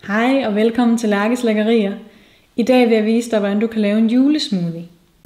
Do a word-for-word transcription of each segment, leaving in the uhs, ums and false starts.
Hej og velkommen til Lærkes Lækkerier. I dag vil jeg vise dig, hvordan du kan lave en julesmoothie.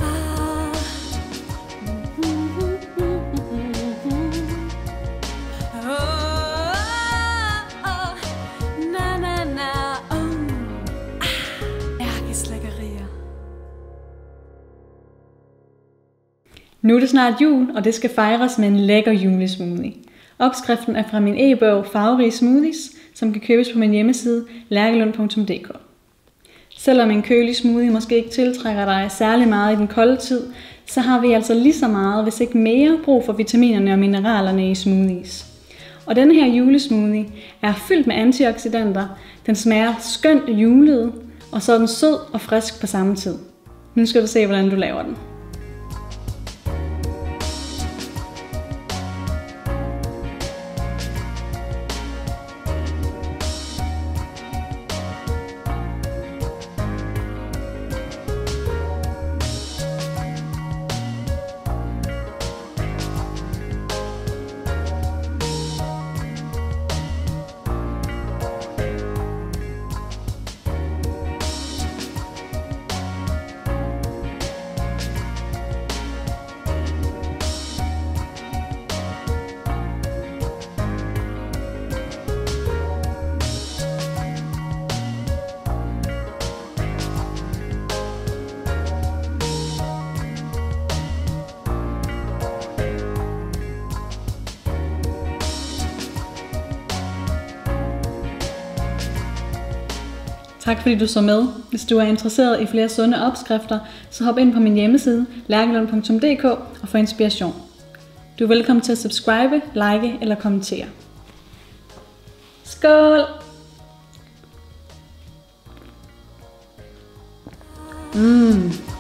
Nu er det snart jul, og det skal fejres med en lækker julesmoothie. Opskriften er fra min e-bog Farverige Smoothies, som kan købes på min hjemmeside lærkelund punktum d k. Selvom en kølig smoothie måske ikke tiltrækker dig særlig meget i den kolde tid, så har vi altså lige så meget, hvis ikke mere, brug for vitaminerne og mineralerne i smoothies. Og denne her julesmoothie er fyldt med antioxidanter, den smager skønt julet, og så er den sød og frisk på samme tid. Nu skal du se, hvordan du laver den. Tak fordi du så med. Hvis du er interesseret i flere sunde opskrifter, så hop ind på min hjemmeside lærkelund punktum d k og få inspiration. Du er velkommen til at subscribe, like eller kommentere. Skål! Mm.